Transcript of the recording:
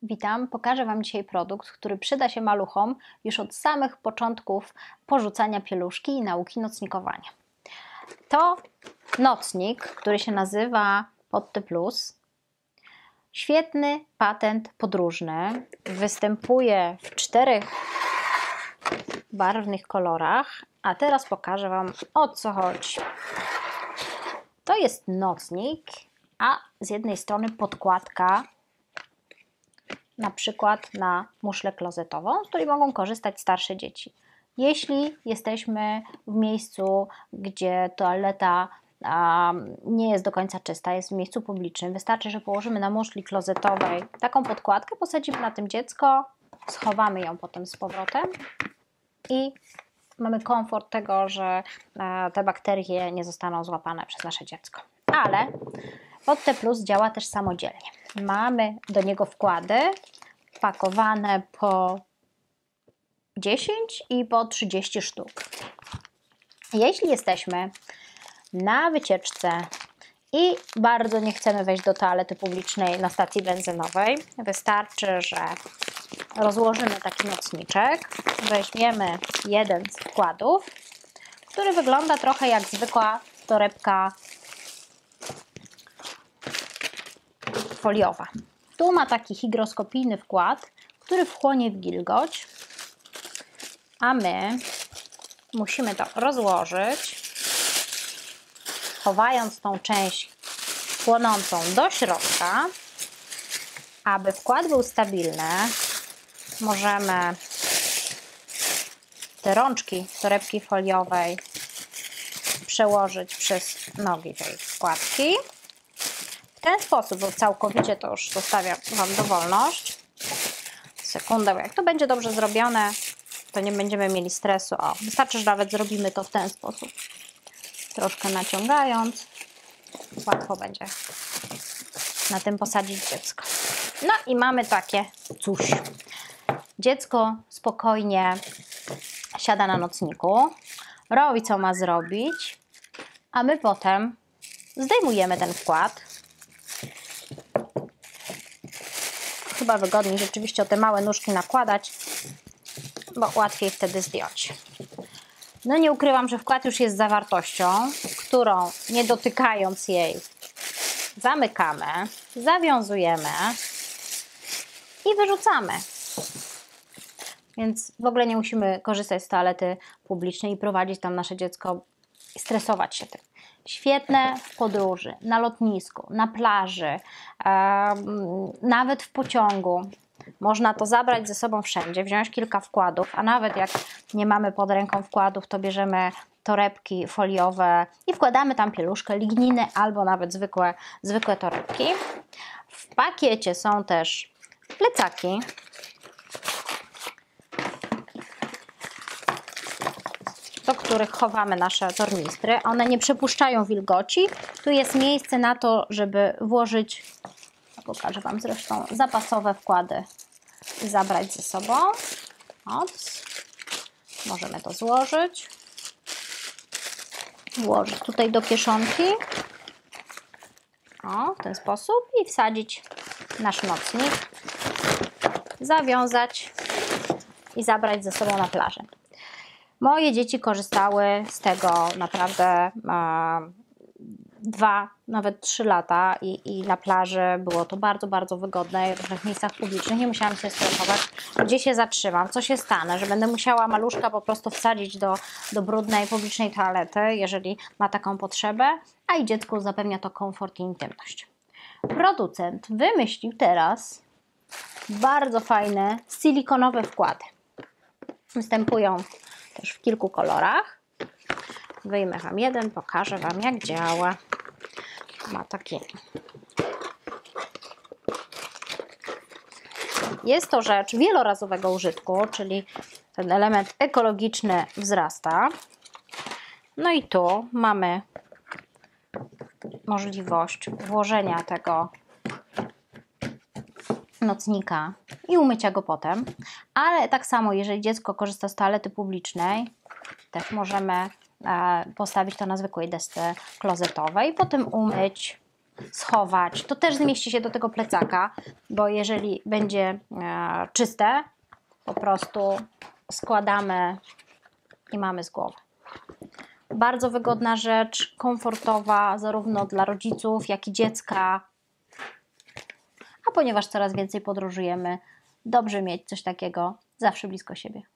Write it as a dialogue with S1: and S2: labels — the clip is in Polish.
S1: Witam, pokażę Wam dzisiaj produkt, który przyda się maluchom już od samych początków porzucania pieluszki i nauki nocnikowania. To nocnik, który się nazywa Potte Plus. Świetny patent podróżny. Występuje w 4 barwnych kolorach, a teraz pokażę Wam, o co chodzi. To jest nocnik, a z jednej strony podkładka, na przykład na muszlę klozetową, z której mogą korzystać starsze dzieci. Jeśli jesteśmy w miejscu, gdzie toaleta nie jest do końca czysta, jest w miejscu publicznym, wystarczy, że położymy na muszli klozetowej taką podkładkę, posadzimy na tym dziecko, schowamy ją potem z powrotem i mamy komfort tego, że te bakterie nie zostaną złapane przez nasze dziecko. Ale Potte Plus działa też samodzielnie. Mamy do niego wkłady pakowane po 10 i po 30 sztuk. Jeśli jesteśmy na wycieczce i bardzo nie chcemy wejść do toalety publicznej na stacji benzynowej, wystarczy, że rozłożymy taki nocniczek, weźmiemy jeden z wkładów, który wygląda trochę jak zwykła torebka foliowa. Tu ma taki hygroskopijny wkład, który wchłonie wilgoć, a my musimy to rozłożyć, chowając tą część płonącą do środka. Aby wkład był stabilny, możemy te rączki torebki foliowej przełożyć przez nogi tej wkładki. W ten sposób, bo całkowicie to już zostawiam Wam dowolność. Sekundę, bo jak to będzie dobrze zrobione, to nie będziemy mieli stresu. O, wystarczy, że nawet zrobimy to w ten sposób. Troszkę naciągając, łatwo będzie na tym posadzić dziecko. No i mamy takie coś. Dziecko spokojnie siada na nocniku, robi co ma zrobić, a my potem zdejmujemy ten wkład. Chyba wygodniej rzeczywiście o te małe nóżki nakładać, bo łatwiej wtedy zdjąć. No nie ukrywam, że wkład już jest zawartością, którą nie dotykając jej zamykamy, zawiązujemy i wyrzucamy. Więc w ogóle nie musimy korzystać z toalety publicznej i prowadzić tam nasze dziecko i stresować się tym. Świetne w podróży, na lotnisku, na plaży, nawet w pociągu. Można to zabrać ze sobą wszędzie, wziąć kilka wkładów, a nawet jak nie mamy pod ręką wkładów, to bierzemy torebki foliowe i wkładamy tam pieluszkę, ligniny albo nawet zwykłe torebki. W pakiecie są też plecaki. Do których chowamy nasze tornistry. One nie przepuszczają wilgoci. Tu jest miejsce na to, żeby włożyć, pokażę Wam zresztą, zapasowe wkłady i zabrać ze sobą. Ops. Możemy to złożyć. Włożyć tutaj do kieszonki. O, w ten sposób i wsadzić nasz nocnik. Zawiązać i zabrać ze sobą na plażę. Moje dzieci korzystały z tego naprawdę 2, nawet 3 lata i na plaży było to bardzo, bardzo wygodne. W różnych miejscach publicznych nie musiałam się stresować, gdzie się zatrzymam, co się stanie, że będę musiała maluszka po prostu wsadzić do brudnej publicznej toalety, jeżeli ma taką potrzebę, a i dziecku zapewnia to komfort i intymność. Producent wymyślił teraz bardzo fajne silikonowe wkłady. Występują też w kilku kolorach. Wyjmę Wam jeden, pokażę Wam, jak działa. Ma taki. Jest to rzecz wielorazowego użytku, czyli ten element ekologiczny wzrasta. No i tu mamy możliwość włożenia tego nocnika i umycia go potem, ale tak samo jeżeli dziecko korzysta z toalety publicznej, też możemy postawić to na zwykłej desce klozetowej, potem umyć schować. To też zmieści się do tego plecaka, bo jeżeli będzie czyste, po prostu składamy i mamy z głowy. Bardzo wygodna rzecz, komfortowa zarówno dla rodziców, jak i dziecka. A ponieważ coraz więcej podróżujemy, dobrze mieć coś takiego zawsze blisko siebie.